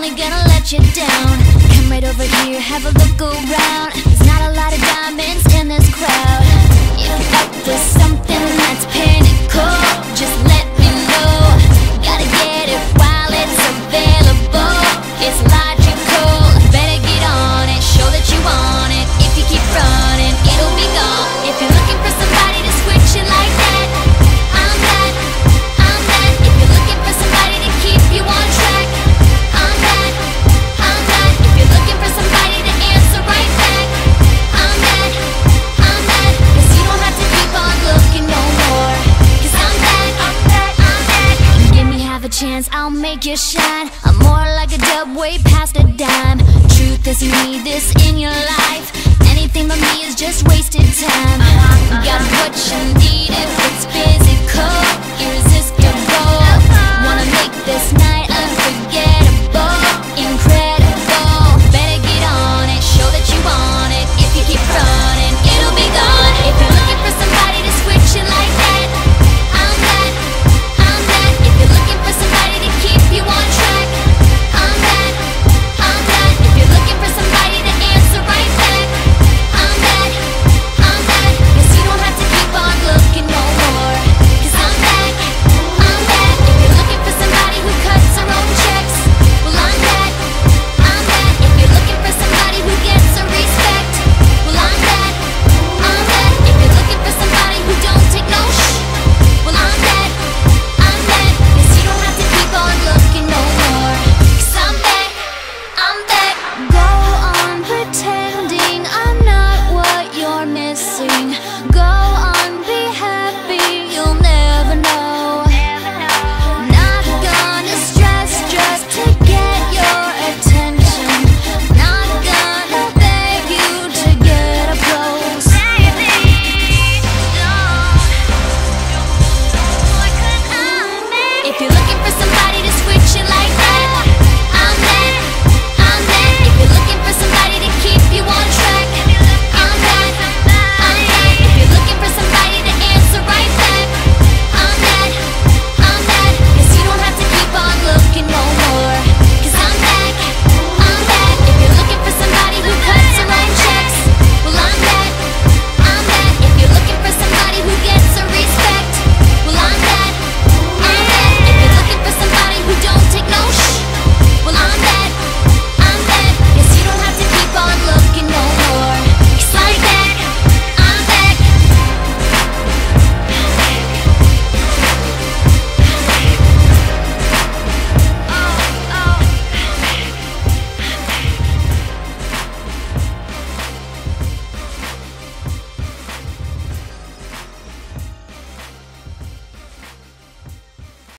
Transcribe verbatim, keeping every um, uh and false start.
only gonna let you down. Come right over here, have a look around. There's not a lot of diamonds in this crowd. If up for something that's pinnacle, just let me know. Gotta get it while it's available. It's logical, better get on it. Show that you want it. If you keep running, it'll be gone. If you're looking for somebody to switch it like that, I'm that, I'm that. If you're looking for somebody to keep you on track, I'm that, I'm that. If you're looking for somebody to answer right back, I'm that, I'm that. Cause you don't have to keep on looking no more. Cause I'm that, I'm that, I'm that. Give me half a chance, I'll make you shine. I'm more like a dub, way past a dime. Truth is, you need this in your life. Anything but me is just wasted time. Got what you need if it's physical, irresistible.